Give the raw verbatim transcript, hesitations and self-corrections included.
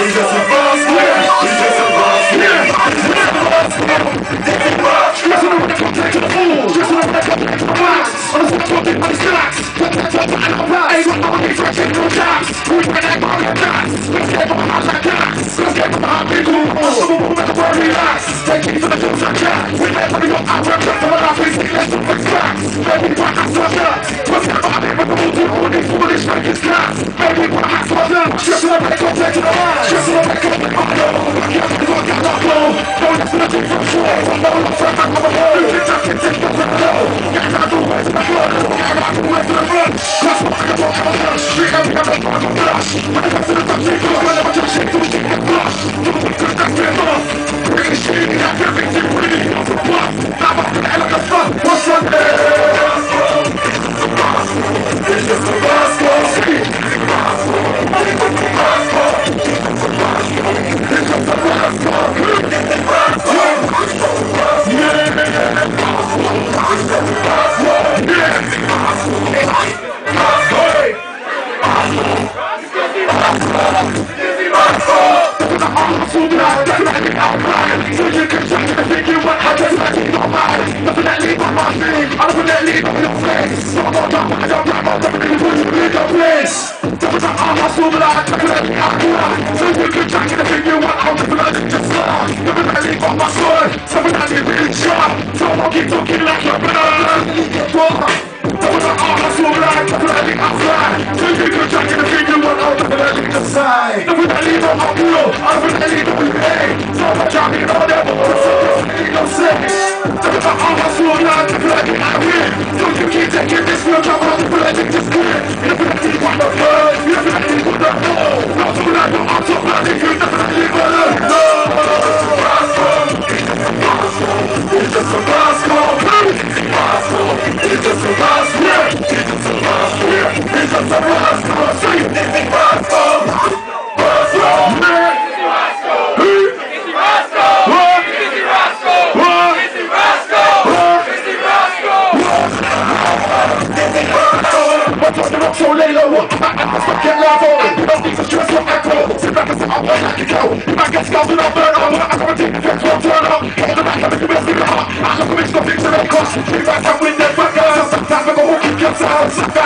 He's just a rascal. He's just a rascal. Dizzee Rascal. Just on the record, take to the fool. Just on the record, take to the wax. On the spot, talking on the stacks. Put that top and up that. Ain't got no money for a chicken or chaps. Who's been that body of gas? Let's get from behind that gas. Let's get from behind big cool. Some will make a bird relax. Take it for the tools and chat. We never have got our rep from the last week's let's do fix facts. Maybe we can't ask what's up. What's that body with the mood to all these foolish makers class. Maybe we can't ask what's up. Just on the record, take to the wax. Just on the record, take to the wax. I can't be going down that low. No, that's nothing from shore. No, no, from back on the road. You can just take the front row. Get out the way to the front. Get out the way to the front. That's what I can talk about us. We can be on the front of us. When it comes to the top, take the front. When it shake, do we take the flush? Do we could just get off? Really shitty, that's everything really off the bluff. Now I'm gonna like a fun. What's on there? It's just a rascal. It's just a rascal. It's just a rascal. It's just a rascal. It's just a rascal. Keep talking like you're better. So you can try to figure what I'll definitely decide. Definitely don't help you, I'll definitely do you pay. So much I'm in order, so you don't say. Don't all my soul, I'm definitely out here. So you keep taking this real job, I'll definitely just quit. You definitely want the blood, you definitely want the blood. Not so that you're out of blood, you definitely want the blood. It's just a rascal. It's just a rascal. It's just a rascal. It's just a rascal. Say it, Dizzee Rascal. Rascal. Dizzee Rascal. Dizzee Rascal. Dizzee Rascal. Dizzee Rascal. Dizzee Rascal. Dizzee Rascal. What's on the rock so lay low? I'm back at the fucking level. You don't need to stress what I call. Sit back and sit up where I can go. You might get scalped and I'll burn up. I'm gonna take the fence, won't turn up. Hold the back and make the best in the heart. I'm gonna make the things that they cost. We back and win their fuckers. Sometimes we go walking yourself.